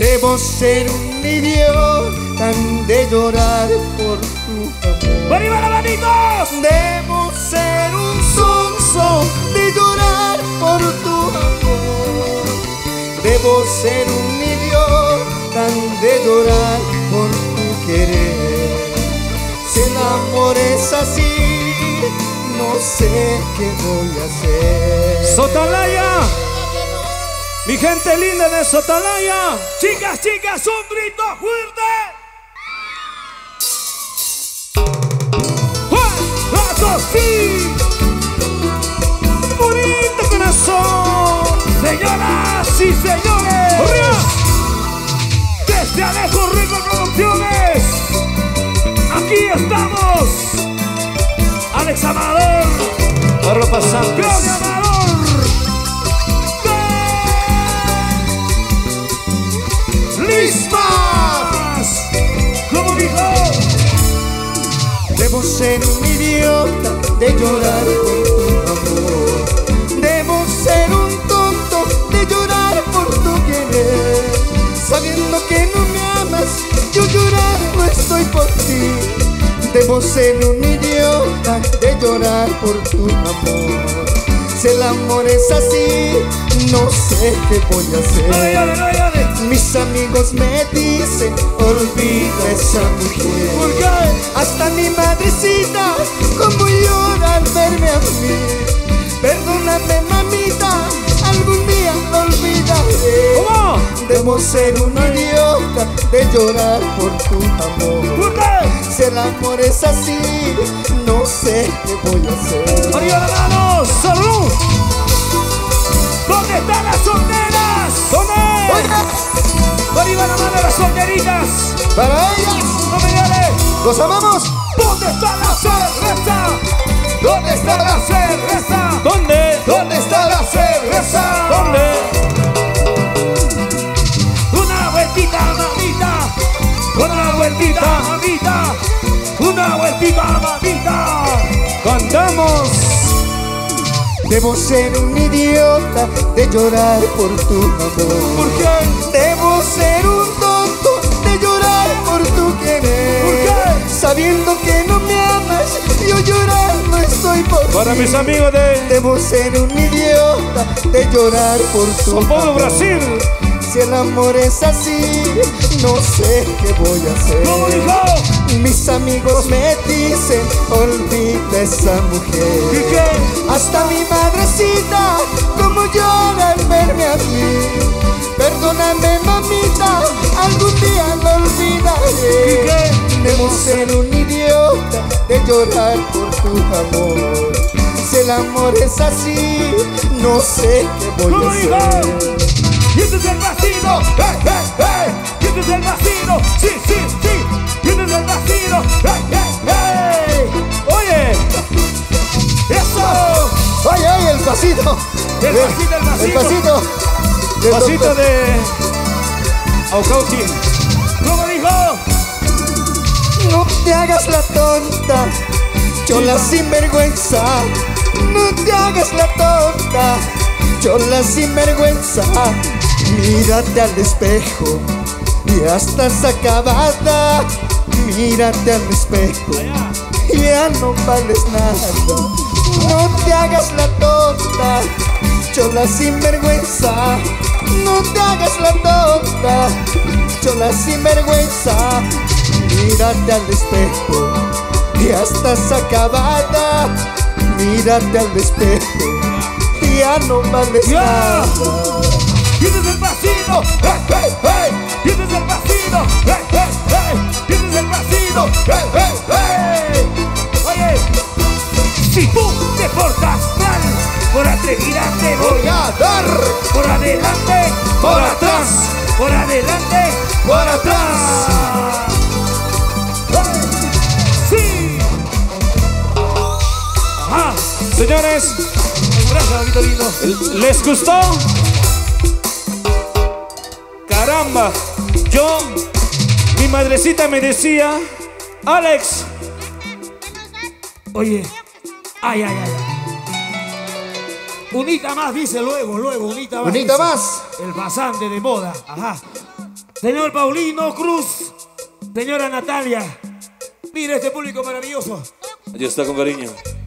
Debo ser un idiota de llorar por tu amor. ¡Arriba las manitos! Debo ser un sonso de llorar por tu amor. Debo ser un idiota de llorar por tu querer. Si el amor es así, no sé qué voy a hacer. ¡Sotalaya! Mi gente linda de Sotalaya. Chicas, chicas, un grito fuerte. ¡Sí! ¡Bonito corazón! Señoras y señores, ¡correa! Desde Alejo Record Producciones, aquí estamos. Alex Amador, Carlos Pasantes, Claudia Amador, Luis Más. ¿Cómo dijo? debo ser un idiota de llorar por tu amor. Debo ser un tonto de llorar por tu querer. Sabiendo que no me amas, yo llorando estoy por ti. Debo ser un idiota de llorar por tu amor. Si el amor es así, no sé qué voy a hacer. No le llore, no le llore. Mis amigos me dicen, olvida esa mujer. ¿Por qué? Hasta mi madrecita, como llora al verme a mí. Perdóname, mamita, algún día lo olvidaré. ¿Cómo? Debo ser un idiota de llorar por tu amor. ¿Por qué? Si el amor es así, no sé qué voy a hacer. ¡Arriba las manos! ¡Salud! ¿Dónde están las solteras? ¿Dónde? ¡Arriba la mano las solteritas! Para ellas, ¡No me llores! los amamos. ¿Dónde está la cerveza? ¿Dónde está la cerveza? ¿Dónde? ¿Dónde está la cerveza? ¿Dónde? Una vueltita, mamita. Una vueltita, mamita. Una vueltita, mamita. Cantamos. Debo ser un idiota de llorar por tu amor. ¿Por qué? Debo ser un tonto de llorar por tu querer. ¿Por qué? Sabiendo que no me amas, yo llorando estoy por ti. Para mis amigos de Debo ser un idiota de llorar por tu São Paulo, amor. Brasil. Si el amor es así, no sé qué voy a hacer. ¿Cómo dijo? Mis amigos me dicen, olvida esa ¿Y mujer. qué? Hasta mi madrecita, como llora al verme a mí. Perdóname, mamita, algún día lo ¿Y olvidaré. qué? Debo ser un idiota de llorar por tu amor. Si el amor es así, no sé qué voy ¿Cómo a dijo? hacer. Y este es el vacío, hey, hey, hey. Y este es el vacío, sí, sí, sí. Y este es el vacío, hey, hey, hey. Oye, eso. ¡Ay, ay, el pasito! El pasito, el pasito. El pasito. del Pasito doctor. de Aucauti. ¿Cómo dijo? No te hagas la tonta, chola sinvergüenza. No te hagas la tonta, chola sinvergüenza. Mírate al espejo, ya estás acabada. Mírate al espejo, ya no vales nada. No te hagas la tonta, chola sinvergüenza. No te hagas la tonta, chola sinvergüenza. Mírate al espejo, ya estás acabada. Mírate al espejo, ya no vales nada. Y este es el vacío, hey, hey, hey. Y este es el vacío, hey, hey, hey. Y este es el vacío, hey, hey, hey. Oye, si tú te portas mal, por atrevida te voy a dar. Por adelante, por atrás, por adelante, por atrás. Sí. Ajá, señores, gracias, amiguito lindo. ¿Les gustó? Caramba, mi madrecita me decía, Alex. Oye, ay, ay, ay. Unita más, dice luego, unita más. Unita dice. más. El pasante de moda, ajá. señor Paulino Cruz, señora Natalia. Mira este público maravilloso. Allí está con cariño.